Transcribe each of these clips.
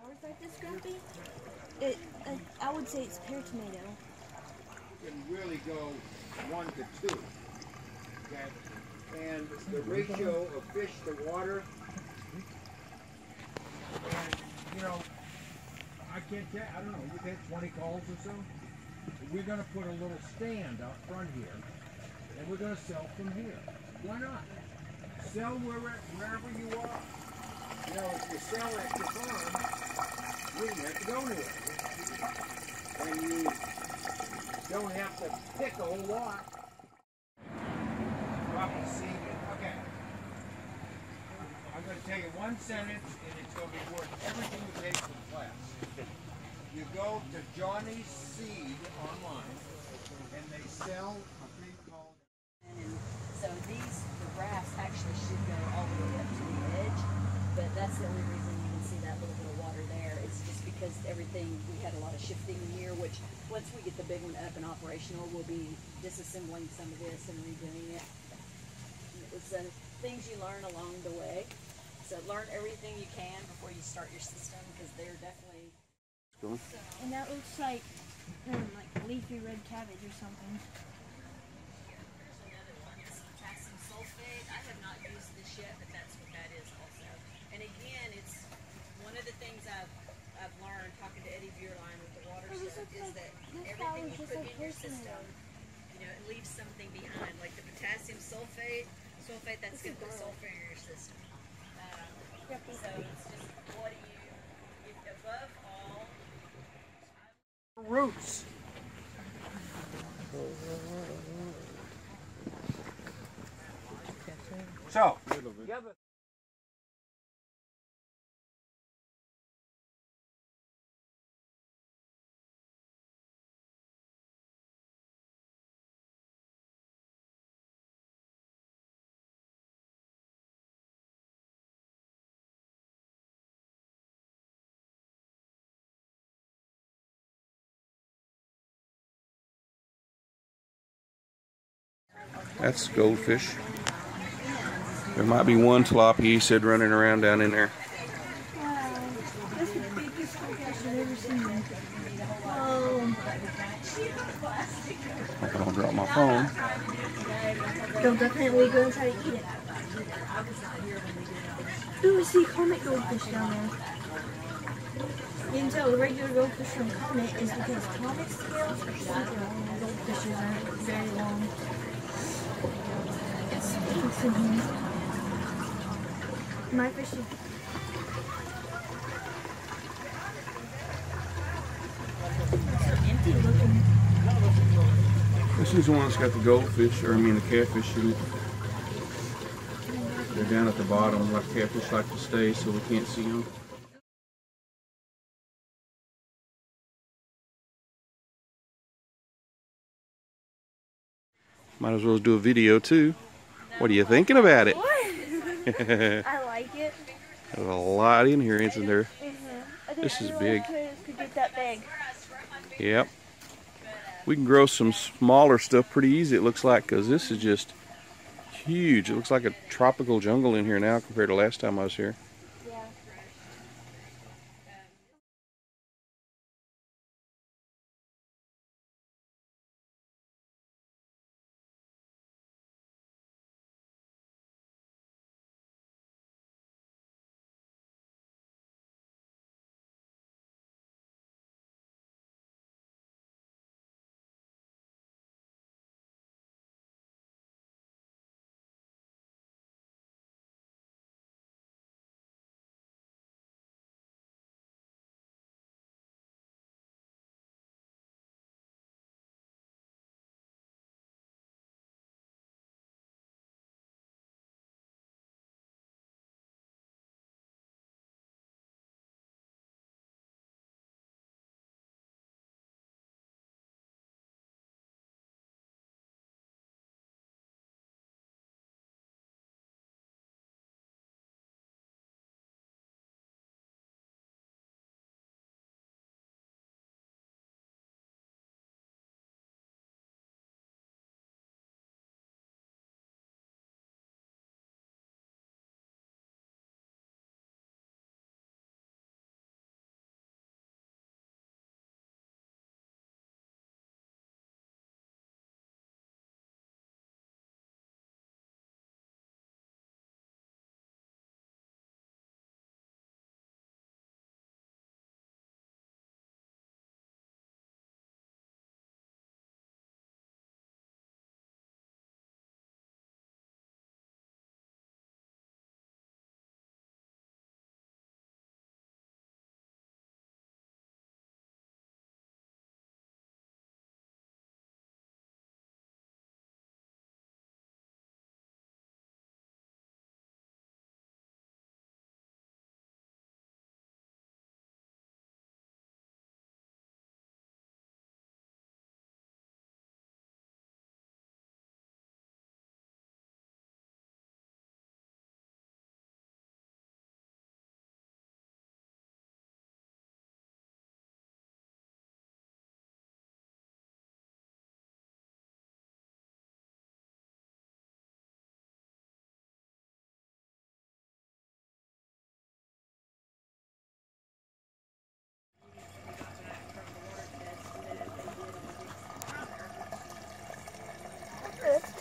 flowers like this, Grumpy, I would say it's pear tomato. You can really go 1 to 2. Okay? And the ratio of fish to water, and you know, I can't tell, I don't know, you've had 20 calls or so? We're going to put a little stand out front here, and we're going to sell from here. Why not? Sell wherever you are. You know, if you sell at your farm, you don't have to go anywhere. And you don't have to pick a whole lot. Drop the seed in. Okay. I'm going to tell you one sentence, and it's going to be worth everything you paid for the class. You go to Johnny's Seed online, and they sell a thing called... And so the grass actually should go all the way up to the edge, but that's the only reason you can see that little bit of water there. It's just because everything, we had a lot of shifting in here, which once we get the big one up and operational, we'll be disassembling some of this and redoing it. It's things you learn along the way. So learn everything you can before you start your system, because they're definitely... And that looks like leafy red cabbage or something. There's another one. It's potassium sulfate. I have not used this yet, but that's what that is also. And again, it's one of the things I've learned talking to Eddie Buerline with the water stuff is that everything you put in your system, you know, it leaves something behind. Like the potassium sulfate, that's going to put sulfur in your system. So it's just what do you, above all, Roots. So, that's goldfish. There might be one floppy, he said, running around down in there. Wow, that's the biggest goldfish I've ever seen. Whoa. I'm gonna drop my phone. They'll definitely go and try to eat it. Ooh, I see a comet goldfish down there. You can tell the regular goldfish from comet is because comet scales are super long and goldfishes aren't very long. It stinks in here. My fish is... so empty looking. This is the one that's got the goldfish, or I mean the catfish in it. They're down at the bottom, like catfish like to stay, so we can't see them. Might as well do a video too. What are you thinking about it? I like it. There's a lot in here, isn't there? Mm-hmm. This is big. Could get that big. Yep. We can grow some smaller stuff pretty easy, it looks like, because this is just huge. It looks like a tropical jungle in here now compared to last time I was here.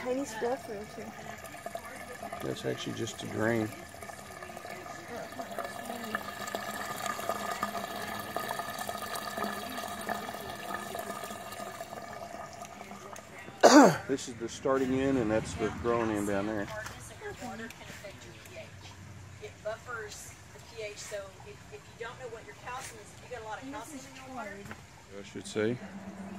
tiny spill through too. That's actually just a drain. This is the starting end, and that's the growing end down there. Hardness of your water can affect your pH. It buffers the pH, so if you don't know what your calcium is, if you got a lot of calcium in your water, I should say.